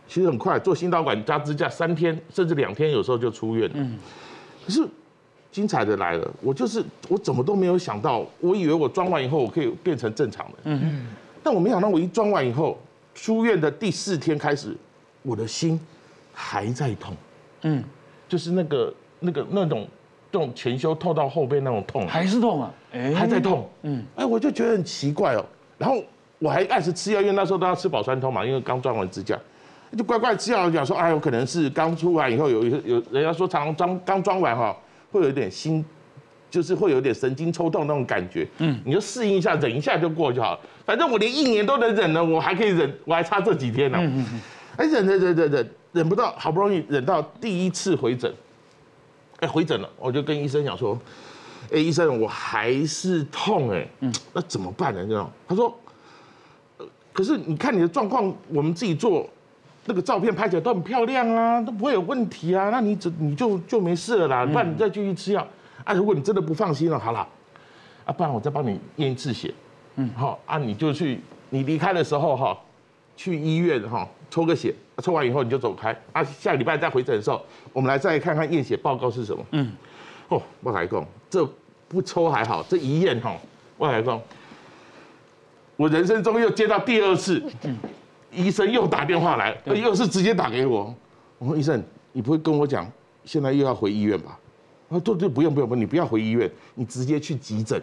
其实很快，做心导管加支架3天甚至2天，有时候就出院了。可是精彩的来了，我怎么都没有想到，我以为我装完以后我可以变成正常的。但我没想到，我一装完以后，出院的第4天开始，我的心还在痛。就是那种前胸透到后背那种痛， 还是痛啊， 还在痛。我就觉得很奇怪哦。然后我还按时吃药，因为那时候都要吃保酸通嘛，因为刚装完支架，就乖乖吃药。讲说，有可能是刚出来以后有人家说常常刚装完哈，会有点心，就是会有点神经抽动那种感觉。你就适应一下，忍一下就过就好了。反正我连1年都能忍了，我还可以忍，我还差这几天呢。忍不到，好不容易忍到第1次回诊。回诊了，我就跟医生讲说，医生，我还是痛那怎么办呢？这样，他说，可是你看你的状况，我们自己做那个照片拍起来都很漂亮啊，都不会有问题啊，那你就没事了啦，不然你再继续吃药如果你真的不放心了，好了，不然我再帮你验1次血，你就去，你离开的时候去医院抽个血，抽完以后你就走开下个礼拜再回诊的时候，我们来再看看验血报告是什么。我来讲，这不抽还好，这一验我来讲，我人生中又接到第2次，医生又打电话来，又是直接打给我。我说医生，你不会跟我讲现在又要回医院吧？他说对，不用，你不要回医院，你直接去急诊。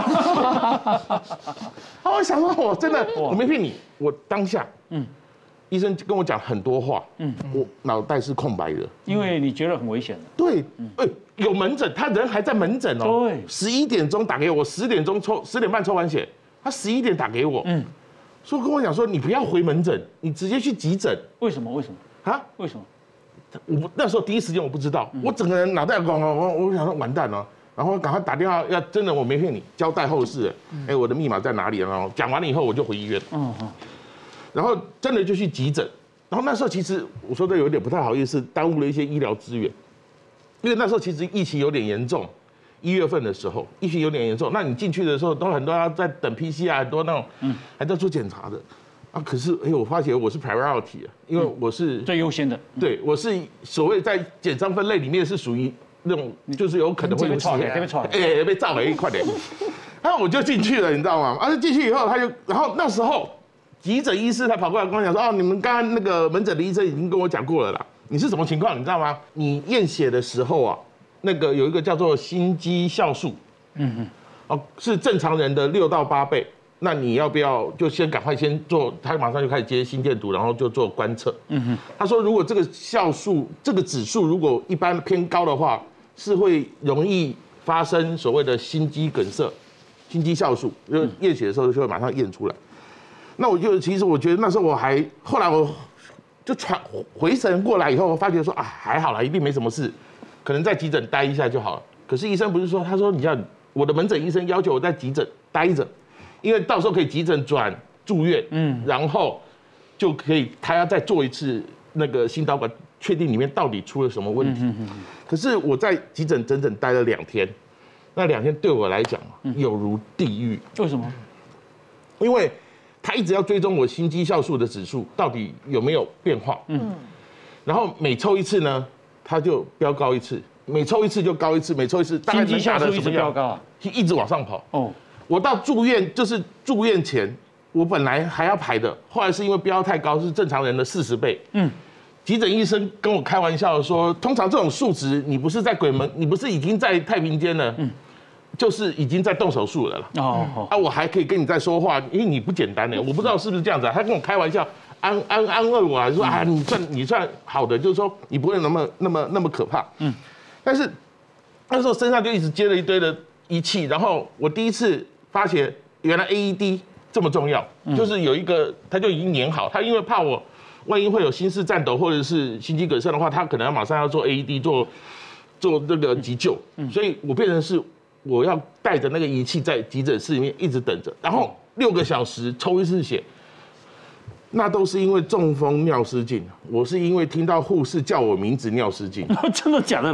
我想说，我真的我没骗你，我当下医生跟我讲很多话，我脑袋是空白的， 因为你觉得很危险。 对，有门诊，他人还在门诊哦。 对 ，11点钟打给我，10点钟10点半抽完血，他11点打给我，说跟我讲说你不要回门诊，你直接去急诊。 为什么？为什么？ 我那时候第一时间我不知道，我整个人脑袋光我想说完蛋了，然后赶快打电话，要真的我没骗你，交代后事。我的密码在哪里？然后讲完了以后我就回医院。然后真的就去急诊，然后那时候其实我说的有点不太好意思，耽误了一些医疗资源，因为那时候其实疫情有点严重，1月份的时候疫情有点严重，那你进去的时候都很多要在等 PCR， 很多那种还在做检查的可是我发觉我是 priority 因为我是最优先的， 对，我是所谓在检伤分类里面是属于那种就是有可能会被炸了快点，然后我就进去了，你知道吗？进去以后然后那时候。急诊医师他跑过来跟我讲说，你们刚刚那个门诊的医生已经跟我讲过了啦，你是什么情况你知道吗？你验血的时候那个有一个叫做心肌酵素，是正常人的6到8倍，那你要不要就赶快先做？他马上就开始接心电图，然后就做观测。他说如果这个酵素这个指数如果一般偏高的话，是会容易发生所谓的心肌梗塞，心肌酵素，就验血的时候就会马上验出来。那其实我觉得那时候后来我就回神过来以后，发觉说还好啦，一定没什么事，可能在急诊待一下就好了。可是医生不是说，他说你要我的门诊医生要求我在急诊待着，因为到时候可以急诊转住院，然后就可以他要再做1次那个心导管，确定里面到底出了什么问题。可是我在急诊整整待了2天，那2天对我来讲有如地狱。 为什么？ 因为他一直要追踪我心肌酵素的指数到底有没有变化，然后每抽1次呢，他就飙高1次，每抽1次就高1次，每抽1次大概心肌酵素一直飙高啊， 一直往上跑。我到住院就是住院前，我本来还要排的，后来是因为飙太高，是正常人的40倍。急诊医生跟我开玩笑说，通常这种数值，你不是在鬼门，你不是已经在太平间了，就是已经在动手术了啦。我还可以跟你在说话，因为你不简单呢，我不知道是不是这样子他跟我开玩笑，安慰我说你算好的，就是说你不会那么可怕。但是那时候身上就一直接了一堆的仪器，然后我第一次发觉原来 AED 这么重要，就是有一个他就已经粘好，他因为怕我万一会有心室颤抖或者是心肌梗塞的话，他可能要马上要做 AED 做这个急救，所以我变成是。我要带着那个仪器在急诊室里面一直等着，然后6个小时抽1次血，那都是因为中风尿失禁。我是因为听到护士叫我名字尿失禁。 真的假的啦？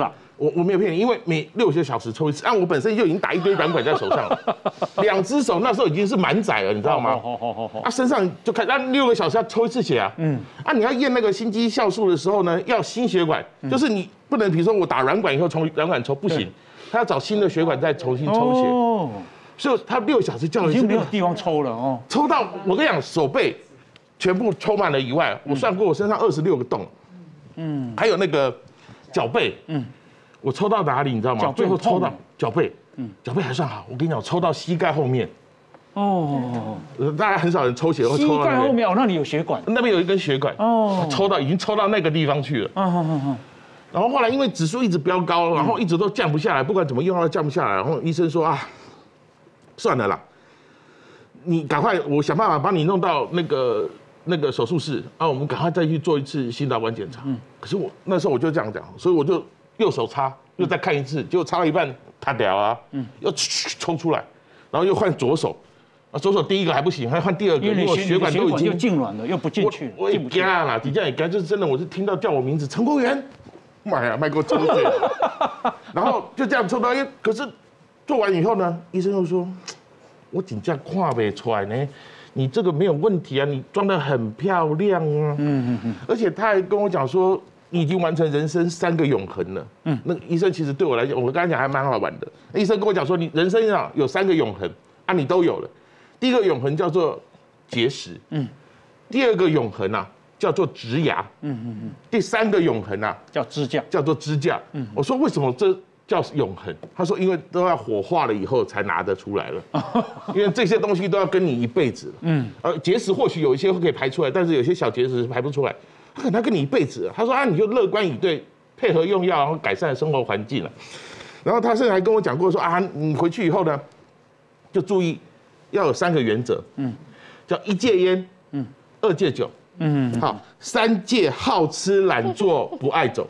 我没有骗你，因为每6个小时抽一次，我本身就已经打一堆软管在手上了，2只手那时候已经是满载了，你知道吗？好，身上就看，那6个小时要抽一次血啊，你要验那个心肌酵素的时候呢，要新血管，就是你不能，比如说我打软管以后从软管抽不行，他要找新的血管再重新抽血，所以他6个小时叫了一次， 已经没有地方抽了哦， 抽到我跟你讲，手背全部抽满了以外，我算过我身上26个洞，还有那个脚背，我抽到哪里你知道吗？最后抽到脚背，脚背还算好。我跟你讲，我抽到膝盖后面。大家很少人抽血会抽到膝盖后面那里有血管， 那边有一根血管。已经抽到那个地方去了。然后后来因为指数一直飙高，然后一直都降不下来，不管怎么用都降不下来。然后医生说算了啦，你赶快，我想办法帮你弄到那个手术室我们赶快再去做一次心导管检查。可是我那时候我就这样讲，所以我就。右手插，又再看一次，结果插到一半，塌掉啊，又抽出来，然后又换左手，左手第一个还不行，还换第2个，因为血管都已经又痉挛了，又不进去， 我也惊了，底下也干，就是真的，我是听到叫我名字陈国元，妈呀，给我抽血，然后就这样抽到，可是做完以后呢，医生又说，我真正看不出来呢，你这个没有问题啊，你装得很漂亮啊，而且他还跟我讲说。你已经完成人生3个永恒了。那个医生其实对我来讲，我刚才讲还蛮好玩的。医生跟我讲说，你人生上有3个永恒你都有了。第一个永恒叫做结石，第2个永恒叫做植牙，第3个永恒叫支架， 叫做支架。我说为什么这叫永恒？他说因为都要火化了以后才拿得出来了，因为这些东西都要跟你一辈子了。结石或许有一些可以排出来，但是有些小结石排不出来。他可能跟你一辈子，他说你就乐观以对，配合用药，然后改善生活环境了。然后他甚至还跟我讲过说你回去以后呢，就注意要有3个原则，叫1戒烟，2戒酒，好，3戒好吃懒做不爱走。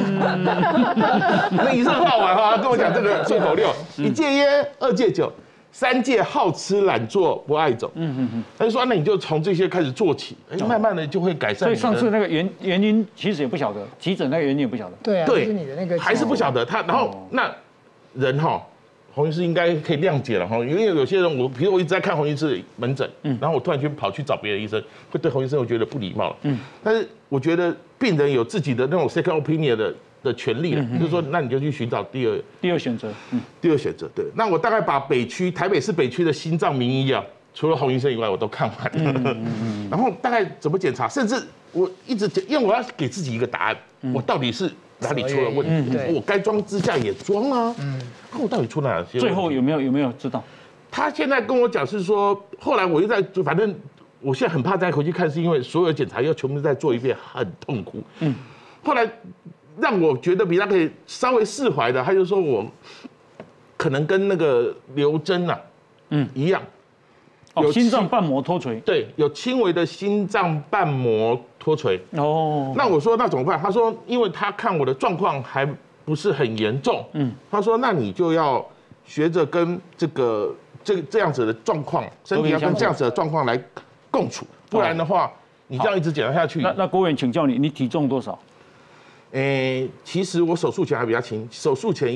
那医生很好玩他跟我讲这个顺口溜：1戒烟，2戒酒。3戒好吃懒做不爱走，他就说那你就从这些开始做起，慢慢的就会改善。 所以上次那个原因其实也不晓得，急诊那个原因也不晓得。 对啊，对，是你的那个还是不晓得他，然后那人洪医师应该可以谅解了因为有些人比如我一直在看洪医师的门诊，然后我突然间跑去找别的医生，会对洪医生我觉得不礼貌了。但是我觉得病人有自己的那种 second opinion 的权利了，就是说，那你就去寻找第二选择，第2选择，对。那我大概把台北市北区的心脏名医除了洪医生以外，我都看完了。然后大概怎么检查，甚至我一直因为我要给自己一个答案，我到底是哪里出了问题？我该装支架也装啊，我到底出哪些？ 最后有没有知道？ 他现在跟我讲是说，后来我又反正我现在很怕再回去看，是因为所有检查要全部再做一遍，很痛苦。后来。让我觉得比他可以稍微释怀的，他就说我可能跟那个刘真一样， 有心脏瓣膜脱垂， 对，有轻微的心脏瓣膜脱垂。那我说那怎么办？他说因为他看我的状况还不是很严重，他说那你就要学着跟这样子的状况，身体要跟这样子的状况来共处，不然的话你这样一直检查下去。 那郭委员请教你体重多少？ 其实我手术前还比较轻，手术前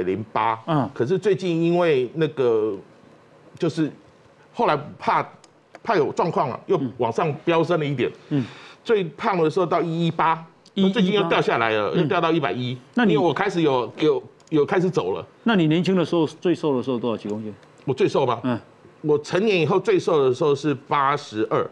108，可是最近因为那个就是后来怕有状况又往上飙升了一点，最胖的时候到118，最近又掉下来了，又掉到110。那因为我开始有开始走了。 那你年轻的时候最瘦的时候多少几公斤？ 我最瘦吗？我成年以后最瘦的时候是82。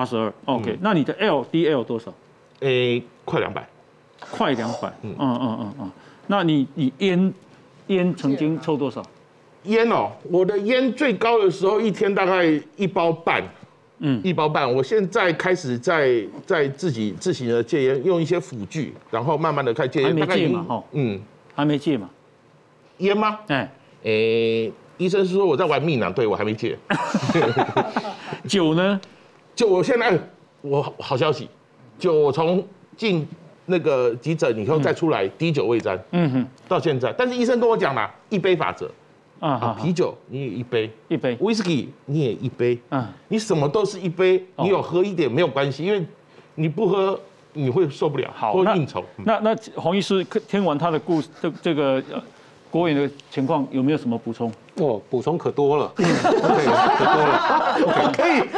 OK，那你的 LDL 多少？ 快200。 快200，那你烟曾经抽多少？ 烟我的烟最高的时候一天大概1包半，1包半。我现在开始在自己自行的戒烟，用一些辅具，然后慢慢的开始戒烟。 还没戒嘛？还没戒嘛？ 烟吗？医生是说我在玩命对我还没戒。 酒呢？ 酒我现在好消息，酒我从进那个急诊以后再出来，滴酒未沾，到现在。但是医生跟我讲啦，1杯法则，啤酒你也1杯，whisky 你也1杯，你什么都是1杯，你有喝一点没有关系，因为你不喝你会受不了，或应酬。 那洪医师听完他的故事，这个国员的情况有没有什么补充？ 哦，补充可多了，可多了。可以，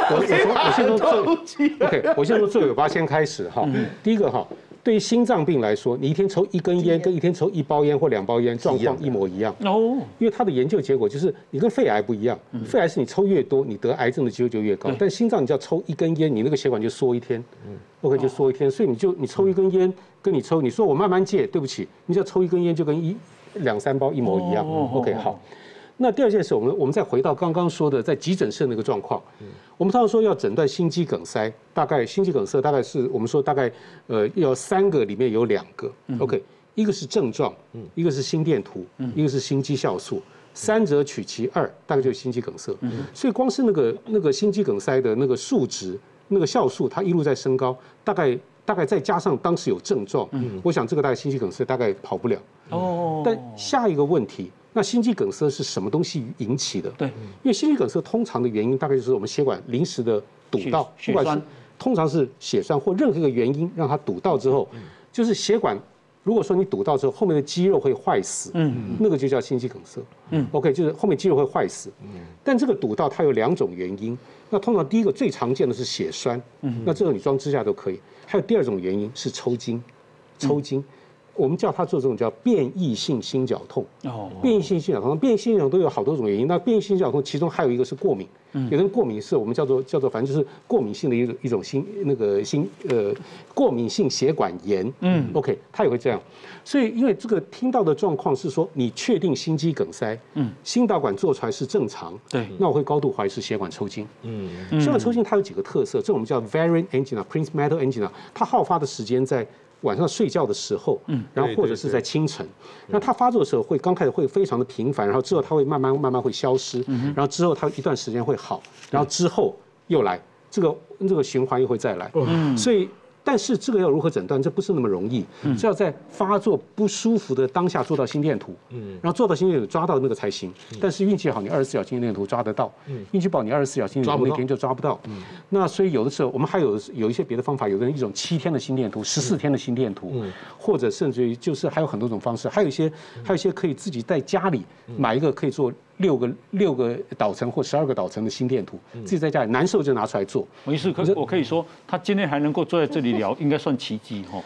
我先从最尾巴先开始哈。第一个哈，对于心脏病来说，你一天抽1根烟跟一天抽1包烟或2包烟，状况一模一样。哦，因为他的研究结果就是你跟肺癌不一样，肺癌是你抽越多，你得癌症的机会就越高。但心脏你只要抽1根烟，你那个血管就缩1天。OK 就缩1天，所以你抽1根烟跟你说我慢慢戒，对不起，你只要抽1根烟就跟2、3包一模一样。OK 好。那第二件事，我们再回到刚刚说的在急诊室那个状况，我们通常说要诊断心肌梗塞，大概心肌梗塞大概是我们说大概要3个里面有2个 ，OK， 一个是症状，一个是心电图，一个是心肌酵素，3者取其2，大概就是心肌梗塞。所以光是那个心肌梗塞的那个数值，那个酵素它一路在升高，大概再加上当时有症状，我想这个大概心肌梗塞大概跑不了。哦，但下一个问题。那心肌梗塞是什么东西引起的？对，因为心肌梗塞通常的原因大概就是我们血管临时的堵到，不管是通常是血栓或任何一个原因让它堵到之后，就是血管如果说你堵到之后，后面的肌肉会坏死，那个就叫心肌梗塞。OK， 就是后面肌肉会坏死。但这个堵到它有2种原因，那通常第一个最常见的是血栓，那这个你装支架都可以。还有第2种原因是抽筋，我们叫它做这种叫变异性心绞痛。变异性心绞痛，变异性心绞痛都有好多种原因。那变异性心绞痛其中还有一个是过敏，有的人过敏是我们叫做反正就是过敏性的一种过敏性血管炎。OK， 它也会这样。所以因为这个听到的状况是说你确定心肌梗塞，心导管做出来是正常，对，那我会高度怀疑是血管抽筋。血管抽筋它有几个特色，这我们叫 variant angina、Prince metal angina， 它好发的时间在晚上睡觉的时候，然后或者是在清晨，那它发作的时候刚开始会非常的频繁，然后之后它会慢慢会消失，然后之后它一段时间会好，然后之后又来，这个循环又会再来，所以。但是这个要如何诊断，这不是那么容易，是要在发作不舒服的当下做到心电图，然后做到心电图抓到那个才行。但是运气好，你24小时心电图抓得到；运气不好，你24小时心电图那天就抓不到。那所以有的时候我们还有一些别的方法，有的人一种7天的心电图、14天的心电图，或者甚至于就是还有很多种方式，还有一些可以自己在家里买一个可以做6个导层或12个导层的心电图，自己在家里难受就拿出来做。 我可以说，他今天还能够坐在这里聊，应该算奇迹哈。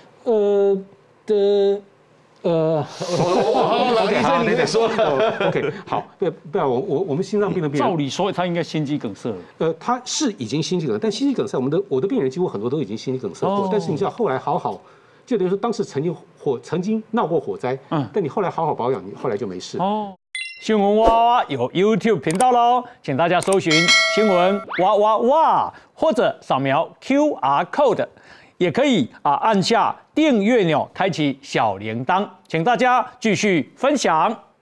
老医生你得说了。 OK， 好，不要我们心脏病的病人， 照理说他应该心肌梗塞。 他是已经心肌梗塞，但心肌梗塞我的病人几乎很多都已经心肌梗塞过，但是你知道后来好。就等于说，当时曾经闹过火灾，但你后来好保养，你后来就没事。 新闻哇哇哇有 YouTube 频道喽，请大家搜寻新闻哇哇哇，或者扫描 QR code， 也可以按下订阅钮，开启小铃铛，请大家继续分享。